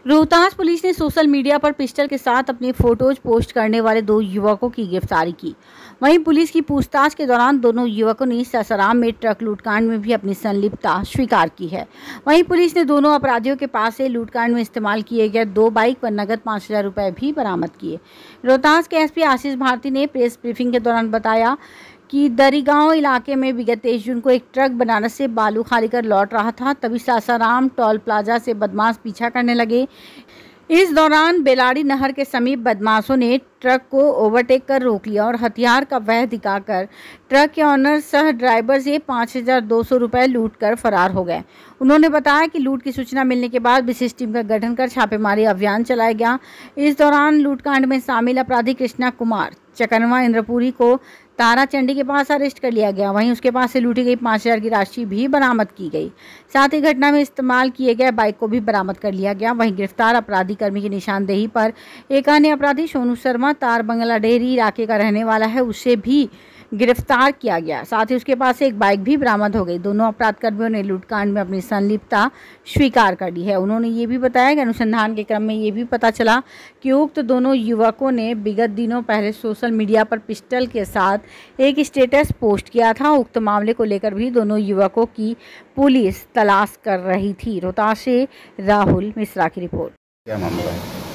Rohtas police ने social media पर pistol के साथ अपनी फोटोज पोस्ट करने वाले 2 युवकों की गिरफ्तारी की। वहीं पुलिस की पूछताछ के दौरान दोनों युवकों ने सासाराम में ट्रक लूटकांड में भी अपनी संलिप्तता स्वीकार की है। वहीं पुलिस ने दोनों अपराधियों के पास से लूटकांड में इस्तेमाल किए गए 2 बाइक पर नगद 5,000 रुपये भी बरामद किए। रोहतास के एसपी आशीष भारती ने प्रेस ब्रीफिंग के दौरान बताया कि दरीगांव इलाके में विगत 23 जून को एक ट्रक बनारस से बालू खाली कर लौट रहा था। तभी सासाराम टोल प्लाजा से बदमाश पीछा करने लगे। इस दौरान बेलाड़ी नहर के समीप बदमाशों ने ट्रक को ओवरटेक कर रोक लिया और हथियार का वह दिखाकर ट्रक के ऑनर सह ड्राइवर से 5,200 रुपये लूट कर फरार हो गए। उन्होंने बताया कि लूट की सूचना मिलने के बाद विशेष टीम का गठन कर छापेमारी अभियान चलाया गया। इस दौरान लूटकांड में शामिल अपराधी कृष्णा कुमार चकनवा इंद्रपुरी को ताराचंडी के पास अरेस्ट कर लिया गया। वहीं उसके पास से लूटी गई 5,000 की राशि भी बरामद की गई। साथ ही घटना में इस्तेमाल किए गए बाइक को भी बरामद कर लिया गया। वहीं गिरफ्तार अपराधी कर्मी की निशानदेही पर एक अन्य अपराधी सोनू शर्मा तार बंगला डेहरी इलाके का रहने वाला है, उसे भी गिरफ्तार किया गया। साथ ही उसके पास से एक बाइक भी बरामद हो गई। दोनों अपराध कर्मियों ने लूटकांड में अपनी संलिप्तता स्वीकार कर ली है। उन्होंने ये भी बताया कि अनुसंधान के क्रम में ये भी पता चला कि उक्त दोनों युवकों ने विगत दिनों पहले सोशल मीडिया पर पिस्टल के साथ एक स्टेटस पोस्ट किया था। उक्त मामले को लेकर भी दोनों युवकों की पुलिस तलाश कर रही थी। रोहतास से राहुल मिश्रा की रिपोर्ट। क्या मामला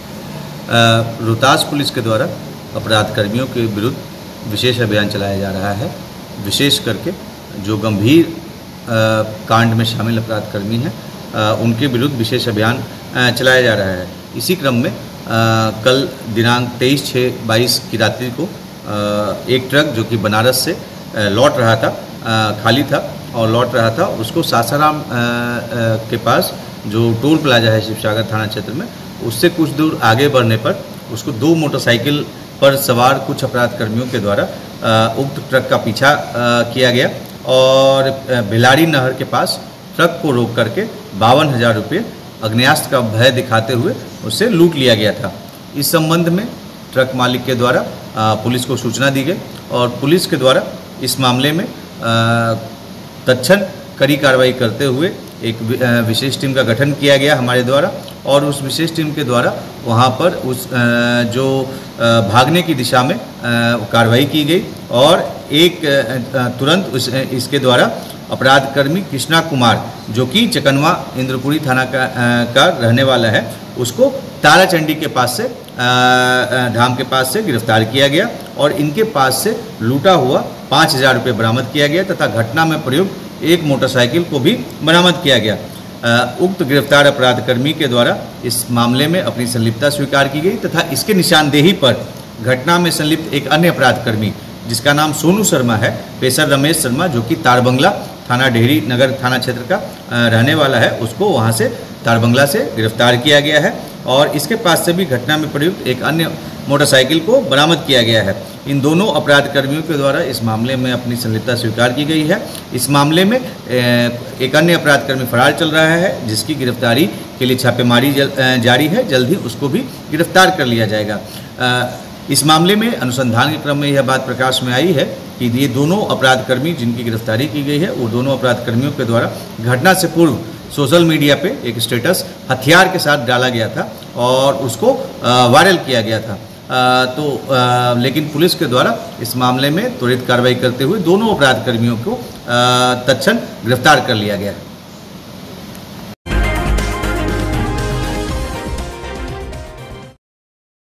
है? रोहतास पुलिस के द्वारा अपराध कर्मियों के विरुद्ध विशेष अभियान चलाया जा रहा है। विशेष करके जो गंभीर कांड में शामिल अपराध कर्मी हैं उनके विरुद्ध विशेष अभियान चलाया जा रहा है। इसी क्रम में कल दिनांक 23/6/22 की रात्रि को एक ट्रक जो कि बनारस से लौट रहा था, खाली था और लौट रहा था, उसको सासाराम के पास जो टोल प्लाजा है शिवसागर थाना क्षेत्र में, उससे कुछ दूर आगे बढ़ने पर उसको 2 मोटरसाइकिल पर सवार कुछ अपराध कर्मियों के द्वारा उक्त ट्रक का पीछा किया गया और बेलाड़ी नहर के पास ट्रक को रोक करके 52,000 रुपये अग्नेयास्त्र का भय दिखाते हुए उससे लूट लिया गया था। इस संबंध में ट्रक मालिक के द्वारा पुलिस को सूचना दी गई और पुलिस के द्वारा इस मामले में तत्क्षण कड़ी कार्रवाई करते हुए एक विशेष टीम का गठन किया गया हमारे द्वारा और उस विशेष टीम के द्वारा वहां पर उस जो भागने की दिशा में कार्रवाई की गई और एक तुरंत इसके द्वारा अपराध कर्मी कृष्णा कुमार जो कि चकनवा इंद्रपुरी थाना का रहने वाला है, उसको ताराचंडी के पास से धाम के पास से गिरफ्तार किया गया और इनके पास से लूटा हुआ 5,000 रुपये बरामद किया गया तथा घटना में प्रयुक्त एक मोटरसाइकिल को भी बरामद किया गया। उक्त गिरफ्तार अपराध कर्मी के द्वारा इस मामले में अपनी संलिप्तता स्वीकार की गई तथा इसके निशानदेही पर घटना में संलिप्त एक अन्य अपराध कर्मी जिसका नाम सोनू शर्मा है, पेशर रमेश शर्मा, जो कि तारबंगला थाना डेहरी नगर थाना क्षेत्र का रहने वाला है, उसको वहां से तारबंगला से गिरफ्तार किया गया है और इसके पास से भी घटना में प्रयुक्त एक अन्य मोटरसाइकिल को बरामद किया गया है। इन दोनों अपराध कर्मियों के द्वारा इस मामले में अपनी संलिप्तता स्वीकार की गई है। इस मामले में एक अन्य अपराध कर्मी फरार चल रहा है जिसकी गिरफ्तारी के लिए छापेमारी जारी है। जल्द ही उसको भी गिरफ्तार कर लिया जाएगा। इस मामले में अनुसंधान के क्रम में यह बात प्रकाश में आई है कि ये दोनों अपराध कर्मी जिनकी गिरफ्तारी की गई है वो दोनों अपराध कर्मियों के द्वारा घटना से पूर्व सोशल मीडिया पे एक स्टेटस हथियार के साथ डाला गया था और उसको वायरल किया गया था। लेकिन पुलिस के द्वारा इस मामले में त्वरित कार्रवाई करते हुए दोनों अपराध कर्मियों को तत्क्षण गिरफ्तार कर लिया गया।